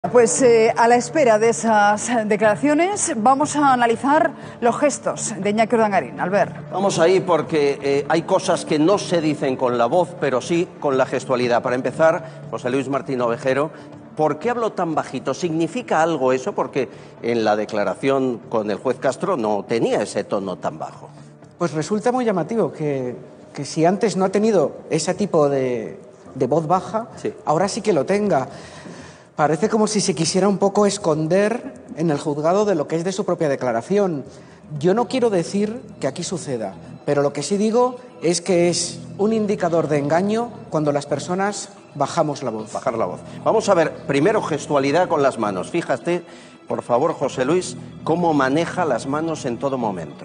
Pues a la espera de esas declaraciones vamos a analizar los gestos de Iñaki Urdangarín. Albert. Vamos ahí porque hay cosas que no se dicen con la voz, pero sí con la gestualidad. Para empezar, José Luis Martín Ovejero, ¿por qué habló tan bajito? ¿Significa algo eso? Porque en la declaración con el juez Castro no tenía ese tono tan bajo. Pues resulta muy llamativo que si antes no ha tenido ese tipo de voz baja, sí, ahora sí que lo tenga. Parece como si se quisiera un poco esconder en el juzgado de lo que es de su propia declaración. Yo no quiero decir que aquí suceda, pero lo que sí digo es que es un indicador de engaño cuando las personas bajamos la voz. Bajar la voz. Vamos a ver, primero gestualidad con las manos. Fíjate, por favor, José Luis, cómo maneja las manos en todo momento.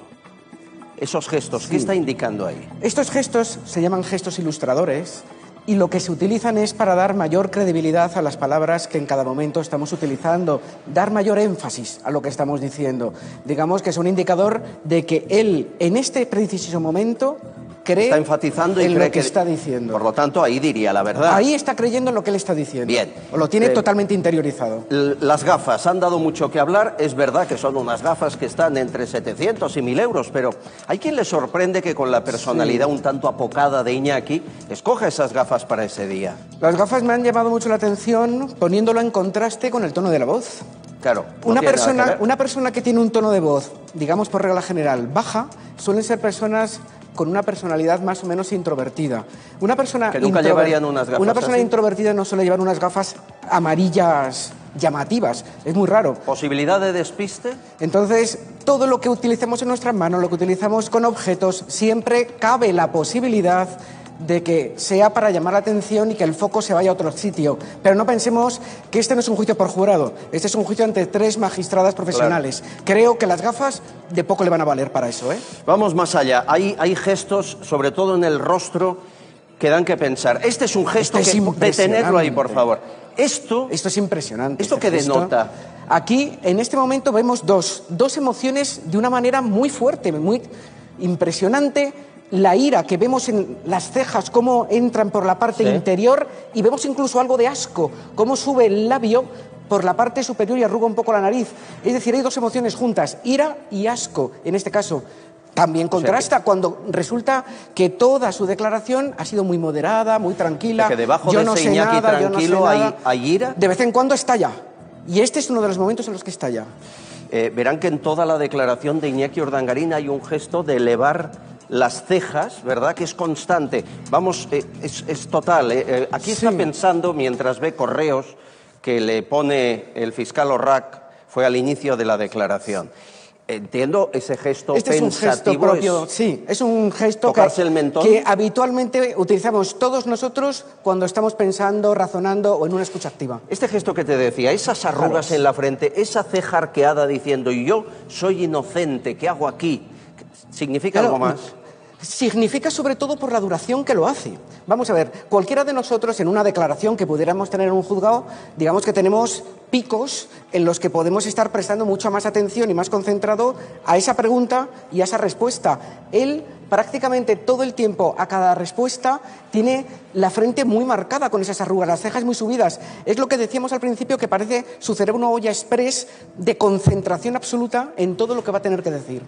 Esos gestos, sí. ¿Qué está indicando ahí? Estos gestos se llaman gestos ilustradores y lo que se utilizan es para dar mayor credibilidad a las palabras que en cada momento estamos utilizando, dar mayor énfasis a lo que estamos diciendo. Digamos que es un indicador de que él, en este preciso momento, cree está enfatizando y en cree lo que está diciendo. Por lo tanto, ahí diría la verdad. Ahí está creyendo en lo que él está diciendo. Bien. O lo tiene totalmente interiorizado. Las gafas han dado mucho que hablar. Es verdad que son unas gafas que están entre 700 y 1.000 euros, pero hay quien le sorprende que con la personalidad un tanto apocada de Iñaki escoja esas gafas para ese día. Las gafas me han llamado mucho la atención poniéndolo en contraste con el tono de la voz. Claro. Una persona que tiene un tono de voz, digamos por regla general, baja, suelen ser personas con una personalidad más o menos introvertida. Una persona que nunca llevarían unas gafas. Una persona así. Introvertida no suele llevar unas gafas amarillas llamativas. Es muy raro. ¿Posibilidad de despiste? Entonces, todo lo que utilicemos en nuestras manos, lo que utilizamos con objetos, siempre cabe la posibilidad de que sea para llamar la atención y que el foco se vaya a otro sitio. Pero no pensemos que este no es un juicio por jurado, este es un juicio ante 3 magistradas profesionales. Claro. Creo que las gafas de poco le van a valer para eso, ¿eh? Vamos más allá. Hay gestos, sobre todo en el rostro, que dan que pensar. Este es un gesto detenerlo ahí, por favor. Esto es impresionante. ¿Esto qué denota? Aquí, en este momento, vemos dos emociones de una manera muy fuerte, muy impresionante. La ira que vemos en las cejas, cómo entran por la parte interior, y vemos incluso algo de asco, cómo sube el labio por la parte superior y arruga un poco la nariz. Es decir, hay 2 emociones juntas, ira y asco, en este caso. También contrasta cuando resulta que toda su declaración ha sido muy moderada, muy tranquila. Que debajo de ese Iñaki tranquilo hay ira. De vez en cuando estalla, y este es uno de los momentos en los que estalla. Verán que en toda la declaración de Iñaki Urdangarín hay un gesto de elevar las cejas, ¿verdad?, que es constante. Vamos, es total. Aquí está pensando, mientras ve correos que le pone el fiscal Orrac, fue al inicio de la declaración. Entiendo ese gesto pensativo. Es un gesto propio, sí, es un gesto que habitualmente utilizamos todos nosotros cuando estamos pensando, razonando o en una escucha activa. Este gesto que te decía, esas arrugas en la frente, esa ceja arqueada diciendo yo soy inocente, ¿qué hago aquí? ¿Significa algo más? Significa sobre todo por la duración que lo hace. Vamos a ver, cualquiera de nosotros en una declaración que pudiéramos tener en un juzgado, digamos que tenemos picos en los que podemos estar prestando mucha más atención y más concentrado a esa pregunta y a esa respuesta. Él prácticamente todo el tiempo a cada respuesta tiene la frente muy marcada con esas arrugas, las cejas muy subidas. Es lo que decíamos al principio, que parece su cerebro una olla express de concentración absoluta en todo lo que va a tener que decir.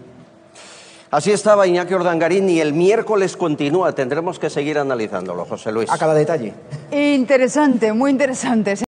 Así estaba Iñaki Urdangarín y el miércoles continúa. Tendremos que seguir analizándolo, José Luis. A cada detalle. Interesante, muy interesante.